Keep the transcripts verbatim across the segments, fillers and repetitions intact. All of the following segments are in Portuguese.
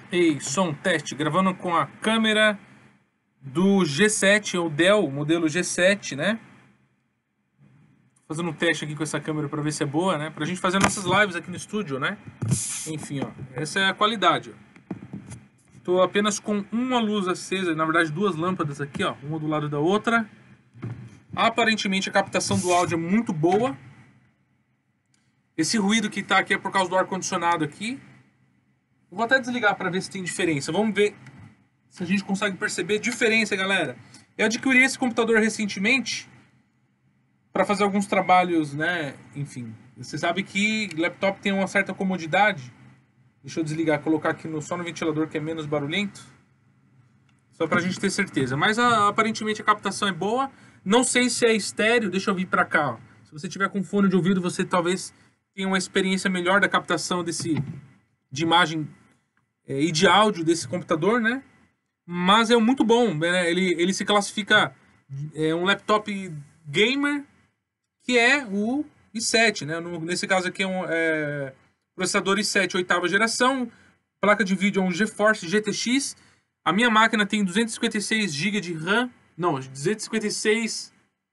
Ei, som teste, gravando com a câmera do G sete, ou Dell, modelo G sete, né? Fazendo um teste aqui com essa câmera para ver se é boa, né? Pra gente fazer nossas lives aqui no estúdio, né? Enfim, ó, essa é a qualidade, ó. Tô apenas com uma luz acesa, na verdade duas lâmpadas aqui, ó, uma do lado da outra. Aparentemente a captação do áudio é muito boa. Esse ruído que tá aqui é por causa do ar-condicionado aqui. Vou até desligar para ver se tem diferença. Vamos ver se a gente consegue perceber diferença, galera. Eu adquiri esse computador recentemente para fazer alguns trabalhos, né? Enfim, você sabe que laptop tem uma certa comodidade. Deixa eu desligar, colocar aqui no, só no ventilador que é menos barulhento. Só pra gente ter certeza. Mas a, aparentemente a captação é boa. Não sei se é estéreo. Deixa eu vir pra cá, ó. Se você tiver com fone de ouvido, você talvez tenha uma experiência melhor da captação desse, de imagem é, e de áudio desse computador, né? Mas é muito bom, né? Ele, ele se classifica é, um laptop gamer, que é o i sete, né? No, nesse caso aqui é um... É, processador i sete oitava geração, placa de vídeo é um GeForce G T X. A minha máquina tem duzentos e cinquenta e seis gigas de RAM, não, duzentos e cinquenta e seis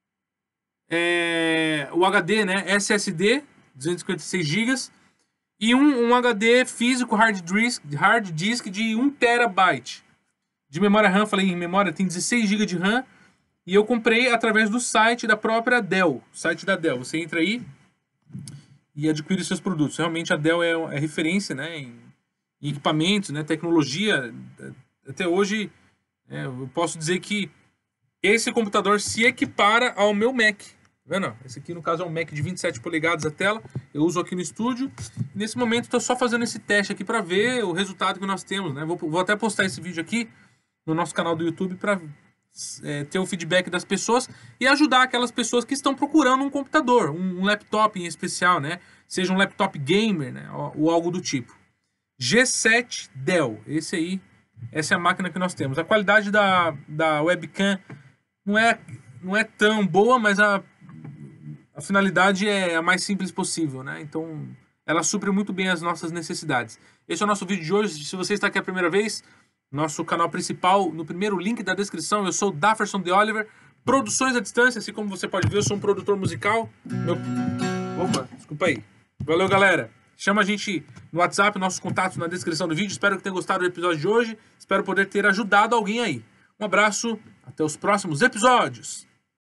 é, o H D, né, S S D, duzentos e cinquenta e seis gigas, e um, um H D físico hard disk, hard disk de um terabyte. De memória RAM, falei em memória, tem dezesseis gigas de RAM, e eu comprei através do site da própria Dell, site da Dell. Você entra aí e adquire seus produtos. Realmente a Dell é, é referência, né, em, em equipamentos, né, tecnologia. Até hoje, é, eu posso dizer que esse computador se equipara ao meu Mac. Tá vendo? Esse aqui, no caso, é um Mac de vinte e sete polegadas a tela. Eu uso aqui no estúdio. E nesse momento, estou só fazendo esse teste aqui para ver o resultado que nós temos, né? Vou, vou até postar esse vídeo aqui no nosso canal do YouTube para é, ter o feedback das pessoas e ajudar aquelas pessoas que estão procurando um computador, um, um laptop em especial, né? Seja um laptop gamer, né? Ou, ou algo do tipo. G sete Dell, esse aí, essa é a máquina que nós temos. A qualidade da, da webcam não é, não é tão boa, mas a, a finalidade é a mais simples possível, né? Então, ela supre muito bem as nossas necessidades. Esse é o nosso vídeo de hoje. Se você está aqui a primeira vez, nosso canal principal, no primeiro link da descrição, eu sou o Dafferson de Oliver, produções à distância, assim como você pode ver, eu sou um produtor musical. Meu... Opa, desculpa aí. Valeu, galera. Chama a gente no WhatsApp, nossos contatos na descrição do vídeo. Espero que tenha gostado do episódio de hoje. Espero poder ter ajudado alguém aí. Um abraço, até os próximos episódios.